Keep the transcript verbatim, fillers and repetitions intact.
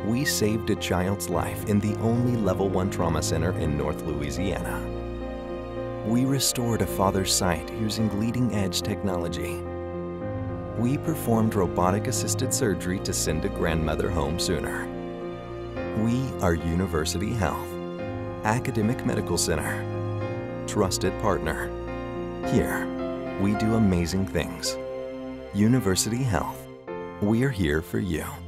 we saved a child's life in the only level one trauma center in North Louisiana. We restored a father's sight using leading-edge technology. We performed robotic-assisted surgery to send a grandmother home sooner. We are University Health, academic medical center, trusted partner. Here, we do amazing things. University Health, we're here for you.